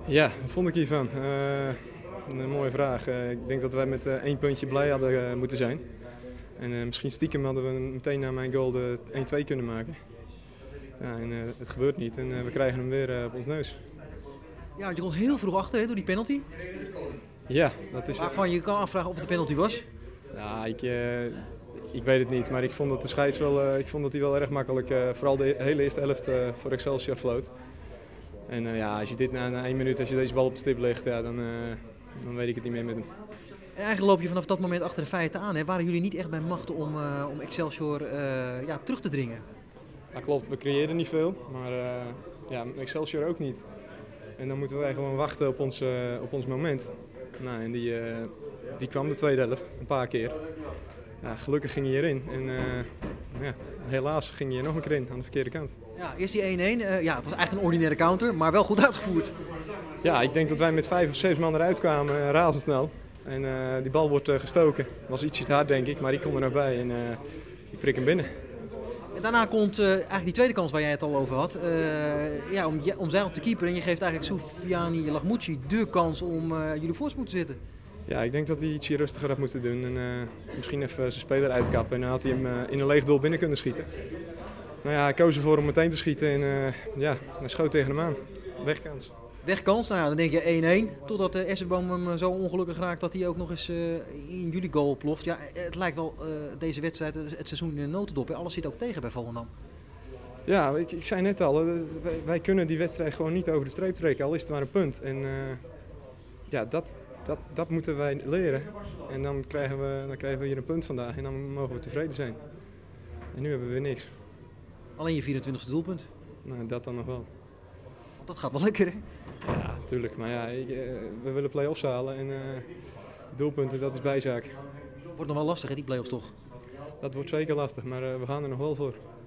Ja, wat vond ik hiervan? Een mooie vraag. Ik denk dat wij met 1 puntje blij hadden moeten zijn. En misschien stiekem hadden we meteen na mijn goal de 1-2 kunnen maken. Ja, en het gebeurt niet en we krijgen hem weer op ons neus. Ja, je kon heel vroeg achter hè, door die penalty. Ja, dat is... Waarvan je kan afvragen of het een penalty was. Ja, ik weet het niet, maar ik vond dat de scheids wel, ik vond dat hij wel erg makkelijk, vooral de hele eerste helft voor Excelsior floot. En ja, als je dit na 1 minuut, als je deze bal op de stip legt, ja, dan weet ik het niet meer met hem. En eigenlijk loop je vanaf dat moment achter de feiten aan. Hè? Waren jullie niet echt bij machten om Excelsior terug te dringen? Dat klopt, we creëren niet veel, maar ja, Excelsior ook niet. En dan moeten wij gewoon wachten op ons moment. Nou, en die kwam de tweede helft, een paar keer. Ja, gelukkig ging hij erin en ja, helaas ging hij er nog een keer in, aan de verkeerde kant. Ja, eerst die 1-1. Ja, het was eigenlijk een ordinaire counter, maar wel goed uitgevoerd. Ja, ik denk dat wij met 5 of 6 man eruit kwamen, razendsnel. En die bal wordt gestoken. Was ietsje te hard denk ik, maar ik kom er nog bij en ik prik hem binnen. En daarna komt eigenlijk die tweede kans waar jij het al over had. Ja, om zij op te keeper en je geeft eigenlijk Soufiane Лагмучи de kans om jullie voorsprong te zitten. Ja, ik denk dat hij ietsje rustiger had moeten doen en misschien even zijn speler uitkappen. En dan had hij hem in een leeg doel binnen kunnen schieten. Nou ja, hij koos ervoor om meteen te schieten en ja, hij schoot tegen hem aan. Wegkans. Wegkans, nou ja, dan denk je 1-1. Totdat Esserboom hem zo ongelukkig raakt dat hij ook nog eens in jullie goal ploft. Ja, het lijkt wel deze wedstrijd, het seizoen in een notendop. Alles zit ook tegen bij Volendam. Ja, ik zei net al, wij kunnen die wedstrijd gewoon niet over de streep trekken, al is het maar een punt. En ja, dat moeten wij leren. En dan krijgen we hier een punt vandaag en dan mogen we tevreden zijn. En nu hebben we weer niks. Alleen je 24e doelpunt. Nou, dat dan nog wel. Dat gaat wel lekker, hè? Ja, natuurlijk. Maar ja, we willen play-offs halen en de doelpunten, dat is bijzaak. Wordt nog wel lastig, hè, die play-offs toch? Dat wordt zeker lastig, maar we gaan er nog wel voor.